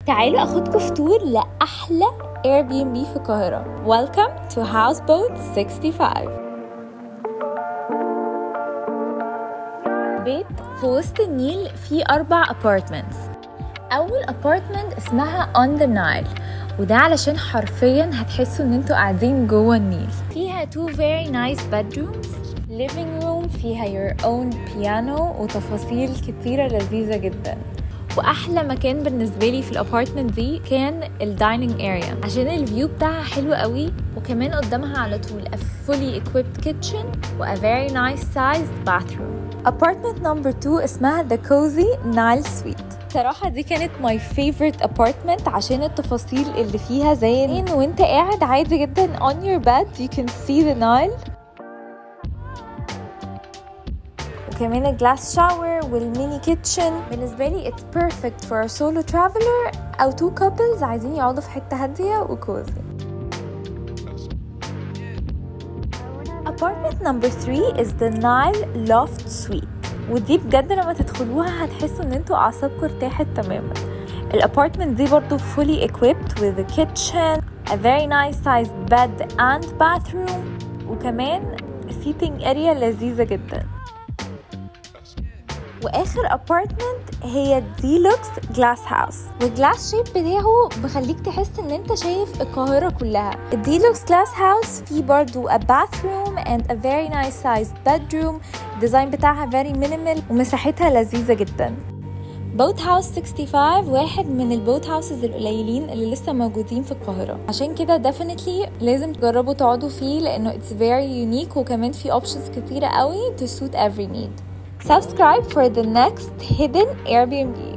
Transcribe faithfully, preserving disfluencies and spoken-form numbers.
تعالوا اخدكم في تور لاحلى اير بي ام بي في القاهره. Welcome to Houseboat ستة وستين. بيت في وسط النيل فيه اربع ابارتمنتس. اول ابارتمنت اسمها On the Nile، وده علشان حرفيا هتحسوا ان انتوا قاعدين جوه النيل. فيها two very nice bedrooms، living room فيها your own piano وتفاصيل كتيرة لذيذة جدا. واحلى مكان بالنسبه لي في الابارتمنت دي كان الدايننج اريا عشان الفيو بتاعها حلو قوي، وكمان قدامها على طول a fully equipped kitchen و a very nice sized bathroom. apartment number two اسمها the cozy Nile suite. صراحة دي كانت my favorite apartment عشان التفاصيل اللي فيها، زي ان وانت قاعد عادي جدا on your bed you can see the Nile، وكمان الجلاس شاور والميني كيتشن. بالنسبة لي it's perfect for a solo traveler أو two couples عايزين يقعدوا في حتة هادية وكوزي. Apartment number three is the Nile Loft Suite، ودي بجد لما تدخلوها هتحسوا ان انتوا أعصابكم ارتاحت تماما. الابارتمنت دي برضو fully equipped with a kitchen, a very nice sized bed and bathroom، وكمان seating area لذيذة جدا. واخر ابارتمنت هي ديلوكس جلاس هاوس، والجلاس شيب بتاعه بخليك تحس ان انت شايف القاهره كلها. الديلوكس جلاس هاوس فيه برضو a bathroom and a very nice sized bedroom. الديزاين بتاعها very minimal ومساحتها لذيذه جدا. بوت هاوس خمسة وستين واحد من البوت هاوسز القليلين اللي لسه موجودين في القاهره، عشان كده definitely لازم تجربوا تقعدوا فيه لانه it's very unique، وكمان فيه options كتيره قوي to suit every need. Subscribe for the next hidden Airbnb.